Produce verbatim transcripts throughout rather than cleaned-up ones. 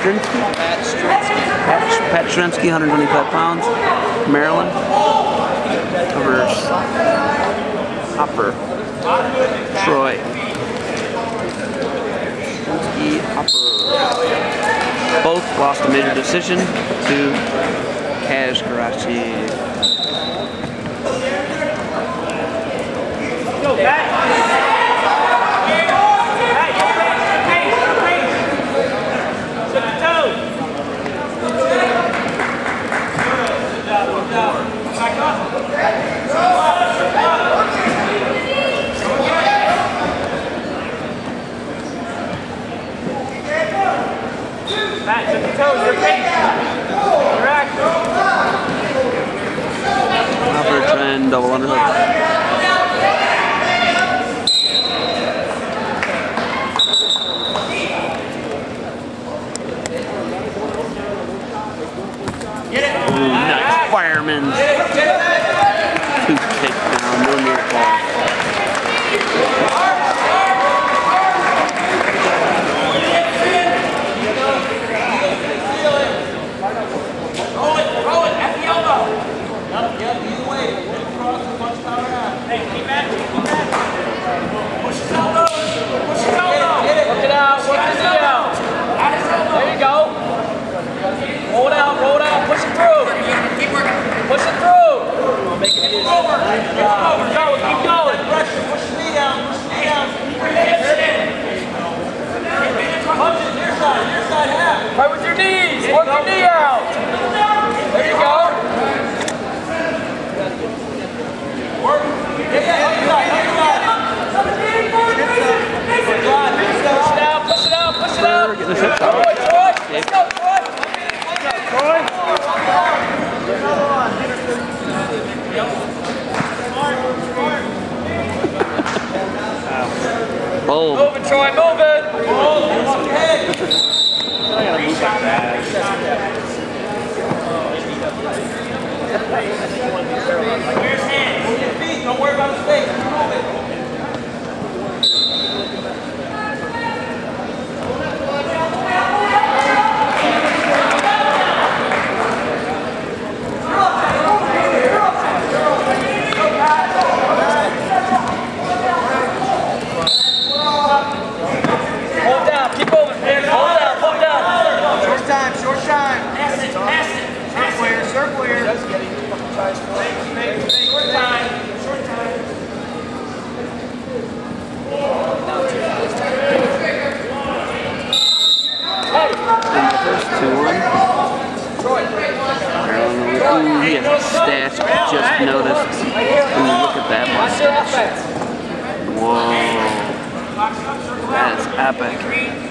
Straunsky? Pat Straunsky. Pat, Pat Straunsky, one hundred twenty-five pounds, Maryland. Versus Opfer, Troy. Straunsky, Opfer. Both lost a major decision to Cash Karachi. Go back. Back to the toes, your pace. Your action. Opfer trying double underhook. Get it. Ooh, nice fireman. Two takedown, no near fall. Right with your knees. Work your knee out. There you go. Work. Yeah, yeah. Push it out. Push it out. Push it out. Getting the hips Troy, out. Troy. Let's go, Troy. Troy. Bold. Move it, Troy. Move it. I gotta move like that. Here's hands. Move your feet. Don't worry about his face. Move it. Hold down. Keep moving. Hold down. Hold down. Short time. Short time. Pass it. Pass it. Circle here. Circle here. Short time. Short time. In the first two one. Maryland, ooh, he has a stash. I just noticed. Ooh, look at that mustache. Whoa. That is epic.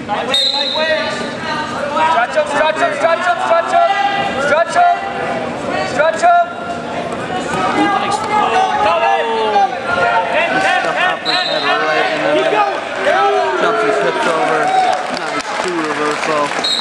Stretch up, stretch up, stretch up, stretch up. Stretch up. Stretch up. Nice. Go, man. Ten, ten, ten, ten, ten. Keep going. Jumps his hips over. Nice two reversal.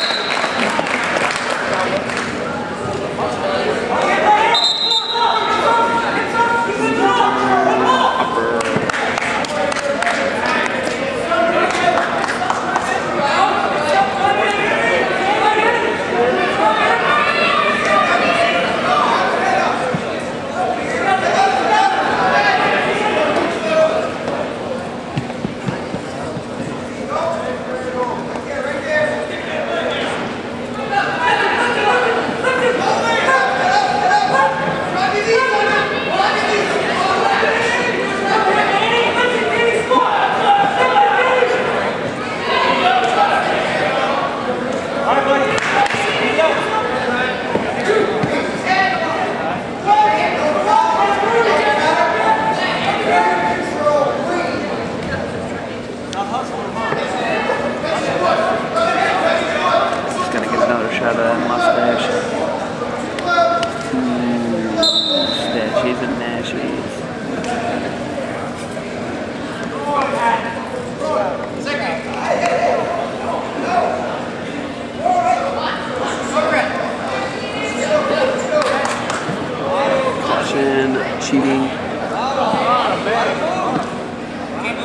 cheating.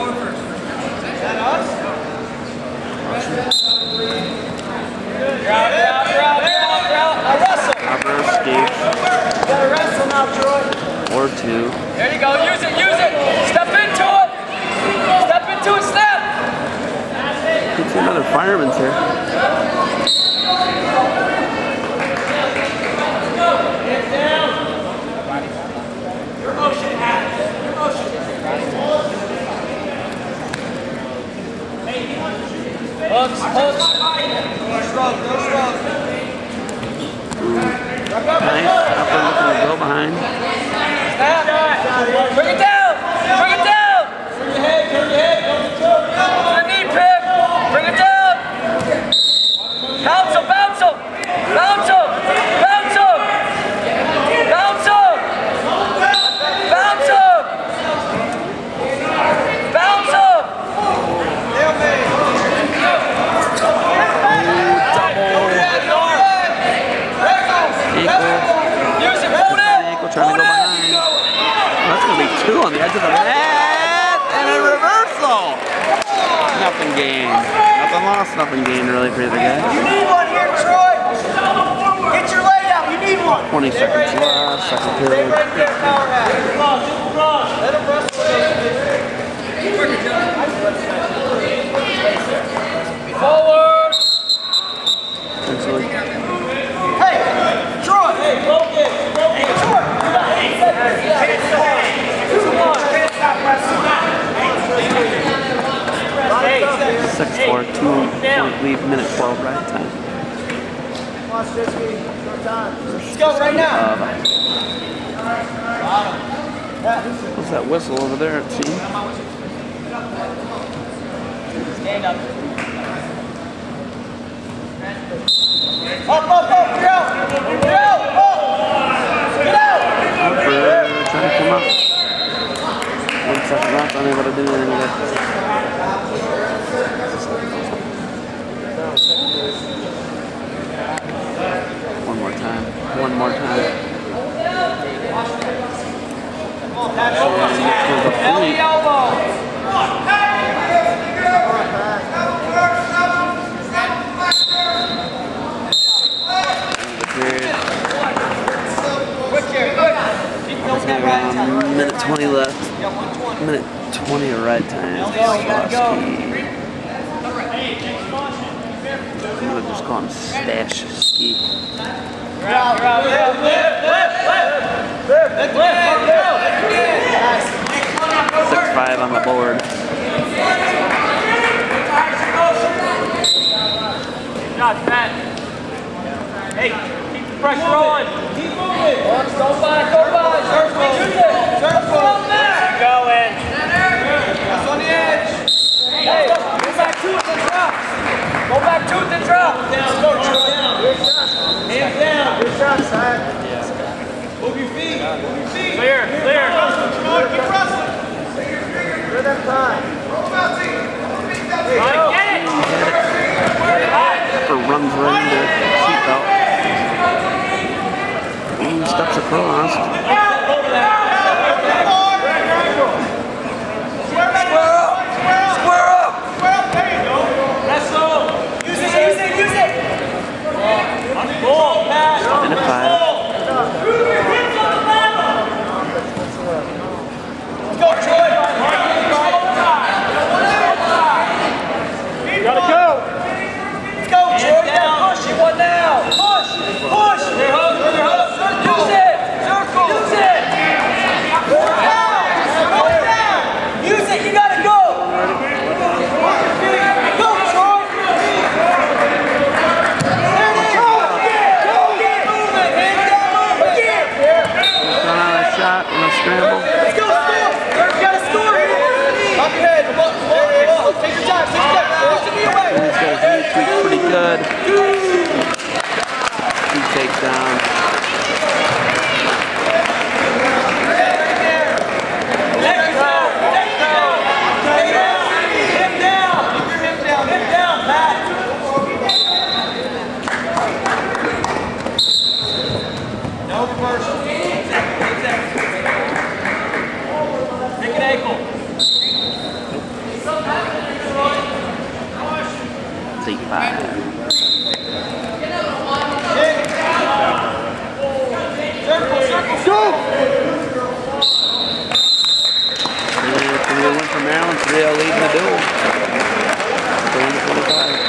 You're out. two. There you go. Use it. Use it. Step into it. Step into it. Step. Could see another fireman's here. Your motion, Adam. Your motion. Hooks. Hooks. No shrug. No shrug. Nice. Upper looking to go behind. Snap. Bring it down. Bring it down. Turn your head. Turn your head. The knee pick. Bring it down. Bounce him. Bounce him. Bounce him. Bounce him. Bounce him. Bounce him. Bounce him. Trying to go behind. Oh, that's going to be two on the edge of the mat. And a reversal. Nothing gained. Nothing lost, nothing gained really for the guy. You need one here, Troy. Get your leg out. You need one. twenty seconds left. Second period. Stay right there, powerhouse. Let him wrestle. Forward. Hey, Troy. Hey, focus. Hey, Troy. six four, two point lead, minute twelve right time. Let's go right now. What's that whistle over there? See? Stand up. Up, up, up, get out. Get out, up. Get out. Opfer trying to come up. One second left, unable to do anything with it. One more time. One more time. Elbow, elbow. Um, minute twenty left. Minute twenty of right time. Straunsky. I'm gonna just call him Stash Ski. Six five on the board. Hey, keep the pressure on. Keep moving. Go by, go by. Circle. Circle. Keep going. It's on the edge. Hey, go back to it and drop. Go back to it and drop. Down, go down. Hands down. Good shot, side. Move your feet. Move your feet. Clear, clear. Keep wrestling. Clear that time. Get it. Opfer runs right into the seatbelt. And steps across. Square up! Square up! Square up! There you go! Wrestle! Use it! Use it! Use it! Ball, pass! And a five. Go, Troy! You gotta go! Let's go, Troy! Push it! One now! Push! Push! Use it! Circle! Use it! lead in the duel. twenty to twenty-five.